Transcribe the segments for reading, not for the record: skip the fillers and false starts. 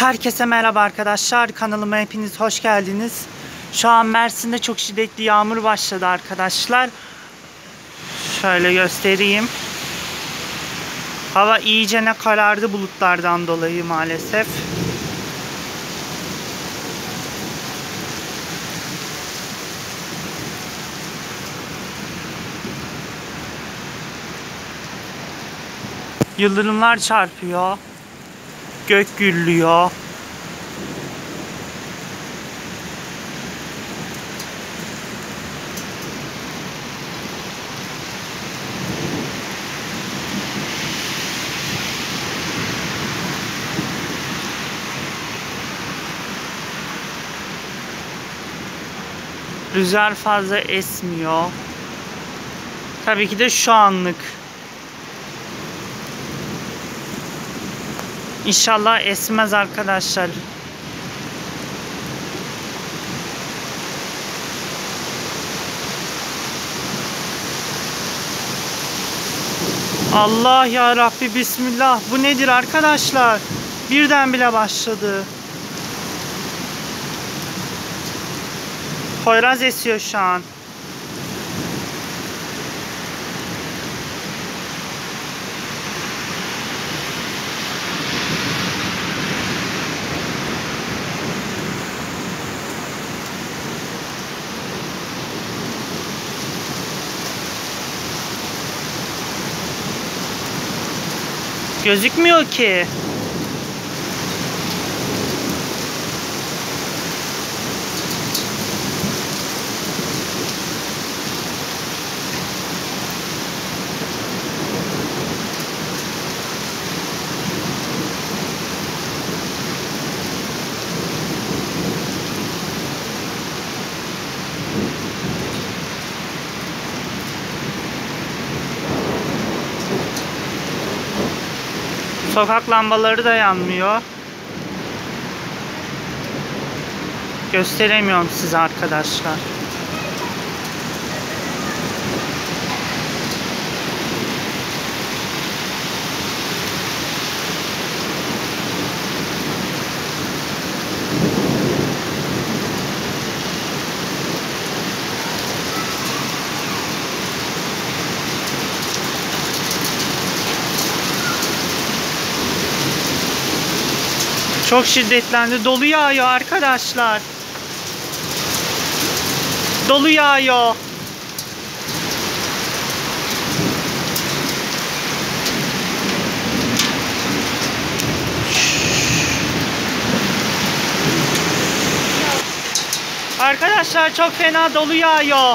Herkese merhaba arkadaşlar. Kanalıma hepiniz hoş geldiniz. Şu an Mersin'de çok şiddetli yağmur başladı arkadaşlar. Şöyle göstereyim. Hava iyicene karardı bulutlardan dolayı maalesef. Yıldırımlar çarpıyor. Gök gürlüyor. Rüzgar fazla esmiyor. Tabii ki de şu anlık. İnşallah esmez arkadaşlar. Allah ya Rabbi, bismillah. Bu nedir arkadaşlar? Birden bile başladı. Poyraz esiyor şu an. Gözükmüyor ki. Sokak lambaları da yanmıyor. Gösteremiyorum size arkadaşlar. Çok şiddetlendi. Dolu yağıyor arkadaşlar. Dolu yağıyor. Arkadaşlar çok fena dolu yağıyor.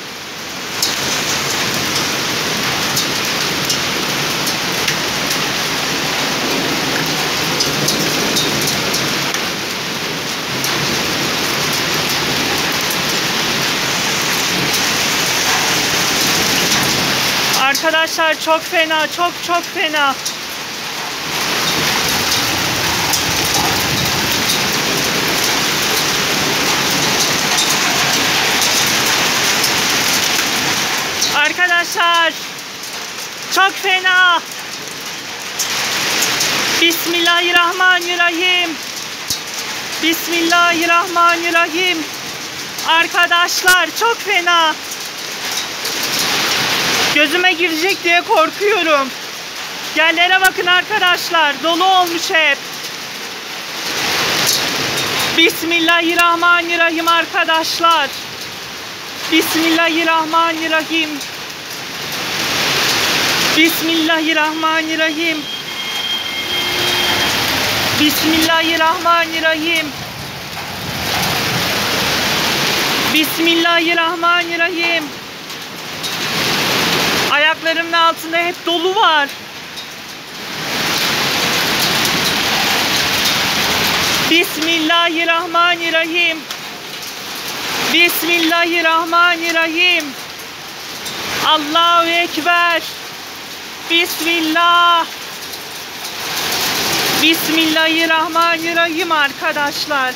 Arkadaşlar çok fena, çok fena. Arkadaşlar çok fena. Bismillahirrahmanirrahim. Bismillahirrahmanirrahim. Arkadaşlar çok fena. Gözüme girecek diye korkuyorum. Yerlere bakın arkadaşlar. Dolu olmuş hep. Bismillahirrahmanirrahim arkadaşlar. Bismillahirrahmanirrahim. Bismillahirrahmanirrahim. Bismillahirrahmanirrahim. Bismillahirrahmanirrahim. Ayaklarımın altında hep dolu var. Bismillahirrahmanirrahim. Bismillahirrahmanirrahim. Allahu Ekber. Bismillah. Bismillahirrahmanirrahim arkadaşlar.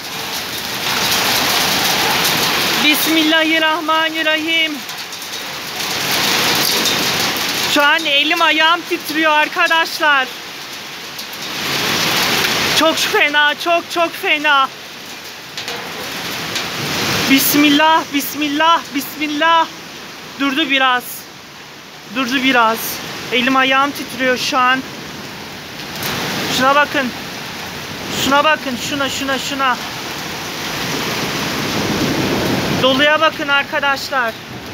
Bismillahirrahmanirrahim. Şu an elim ayağım titriyor arkadaşlar. Çok fena, çok fena. Bismillah, bismillah, bismillah. Durdu biraz. Durdu biraz. Elim ayağım titriyor şu an. Şuna bakın. Şuna bakın, şuna. Doluya bakın arkadaşlar.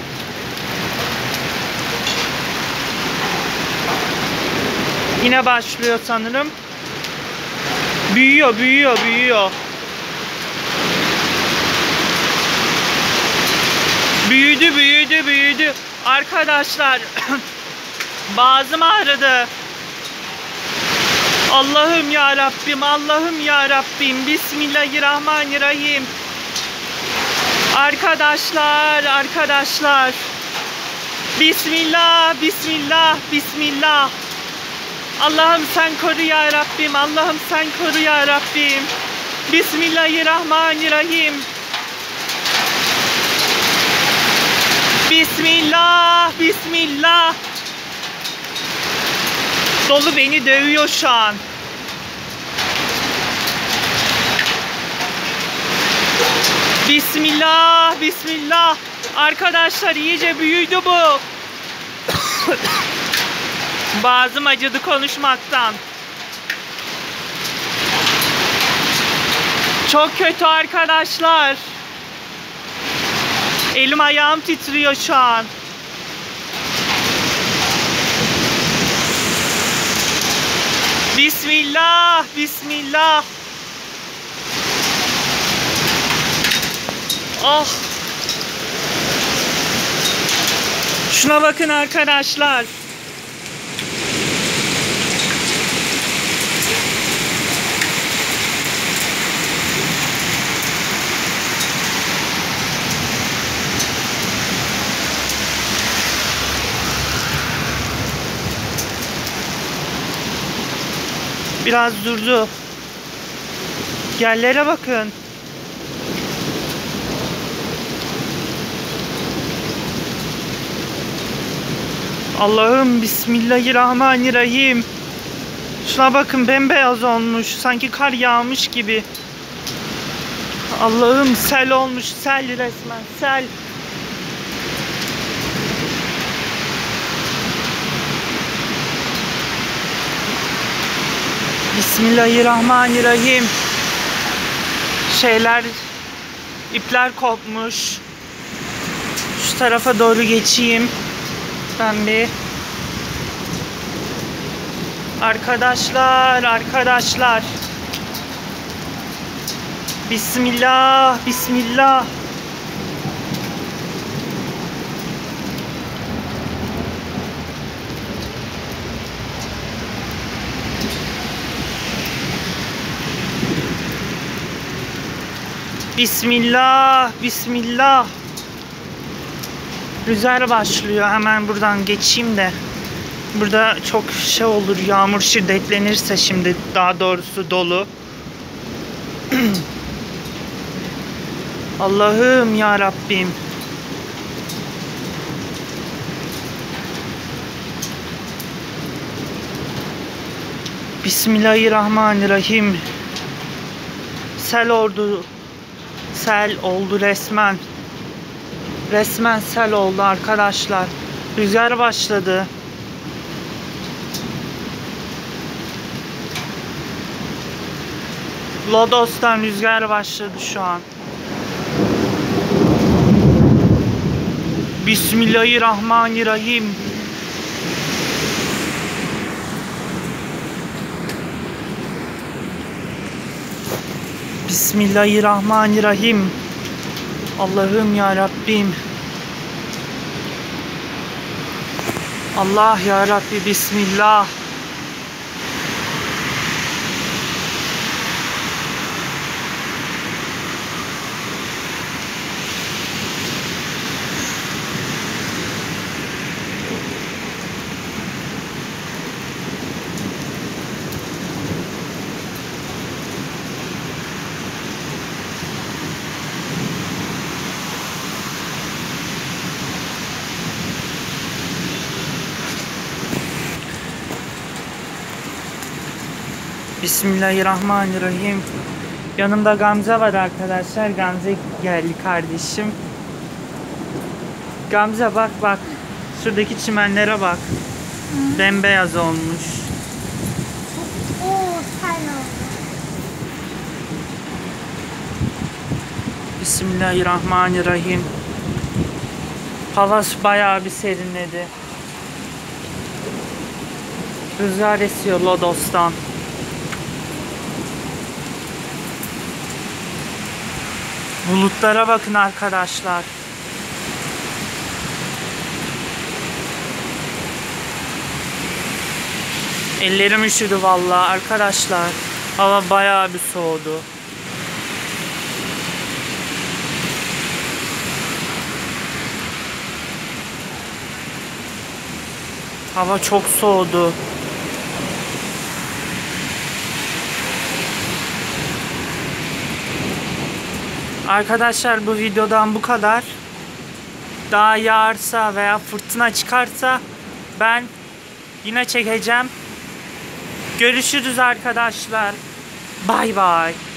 Yine başlıyor sanırım. Büyüyor. Büyüdü. Arkadaşlar boğazım ağrıdı. Allah'ım ya Rabbim. Bismillahirrahmanirrahim. Arkadaşlar. Bismillah. Allah'ım sen koru ya Rabbim. Bismillahirrahmanirrahim. Bismillah. Dolu beni dövüyor şu an. Bismillah. Arkadaşlar iyice büyüdü bu. Boğazım acıdı konuşmaktan. Çok kötü arkadaşlar. Elim ayağım titriyor şu an. Bismillah. Oh. Şuna bakın arkadaşlar. Biraz durdu. Yerlere bakın. Allah'ım bismillahirrahmanirrahim. Şuna bakın bembeyaz olmuş. Sanki kar yağmış gibi. Allah'ım sel olmuş. Sel resmen. Sel. Bismillahirrahmanirrahim. İpler kopmuş. Şu tarafa doğru geçeyim. Ben bir. Arkadaşlar. Bismillah. Bismillah. Rüzgar başlıyor. Hemen buradan geçeyim de. Burada çok olur. Yağmur şiddetlenirse şimdi, daha doğrusu dolu. Allah'ım ya Rabbim. Bismillahirrahmanirrahim. Sel oldu resmen. Resmen sel oldu arkadaşlar. Rüzgar başladı. Lodos'tan rüzgar başladı şu an. Bismillahirrahmanirrahim. Bismillahirrahmanirrahim. Allah'ım ya Rabbim. Allah ya Rabbi, bismillah. Bismillahirrahmanirrahim. Yanımda Gamze var arkadaşlar. Gamze geldi kardeşim. Gamze bak bak. Şuradaki çimenlere bak. Bembeyaz olmuş. Oo, sen oldu. Bismillahirrahmanirrahim. Hava bayağı bir serinledi. Rüzgar esiyor Lodos'tan. Bulutlara bakın arkadaşlar. Ellerim üşüdü vallahi arkadaşlar. Hava bayağı bir soğudu. Hava çok soğudu. Arkadaşlar bu videodan bu kadar. Daha yağarsa veya fırtına çıkarsa ben yine çekeceğim. Görüşürüz arkadaşlar. Bay bay.